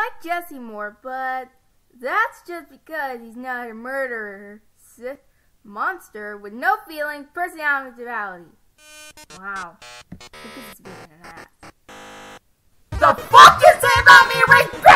like Jesse more, but that's just because he's not a murderer. Monster with no feelings, personality. Wow. Lukas is being an ass. The fuck you say about me, Rick?